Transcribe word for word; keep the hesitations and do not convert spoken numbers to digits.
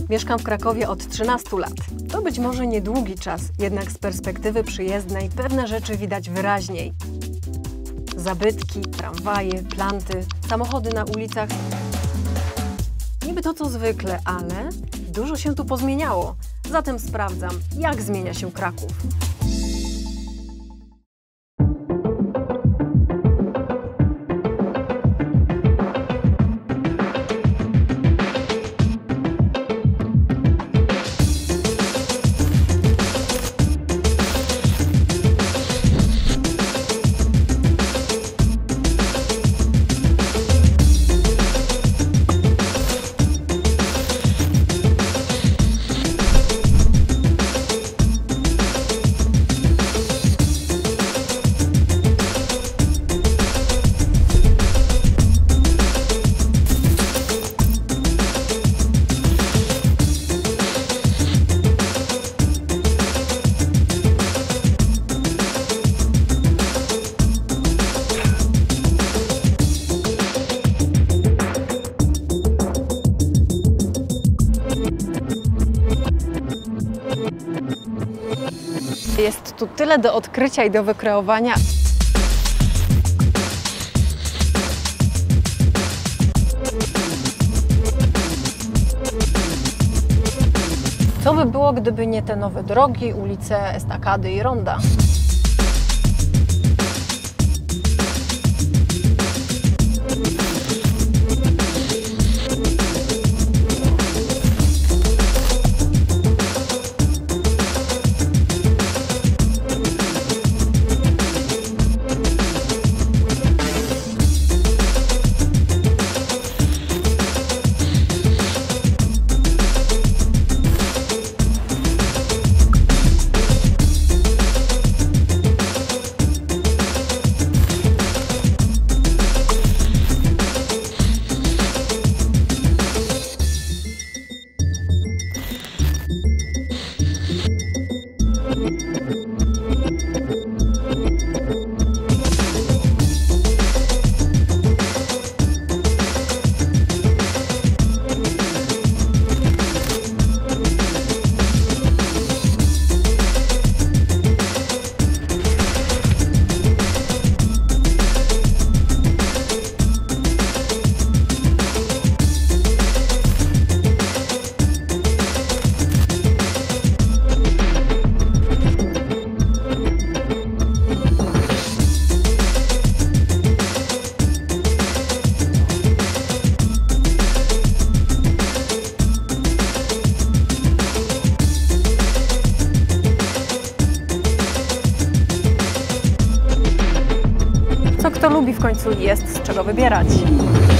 Mieszkam w Krakowie od trzynastu lat. To być może niedługi czas, jednak z perspektywy przyjezdnej pewne rzeczy widać wyraźniej. Zabytki, tramwaje, planty, samochody na ulicach. Niby to co zwykle, ale dużo się tu pozmieniało. Zatem sprawdzam, jak zmienia się Kraków. Jest tu tyle do odkrycia i do wykreowania. Co by było, gdyby nie te nowe drogi, ulice, estakady i ronda? Co kto lubi, w końcu jest z czego wybierać.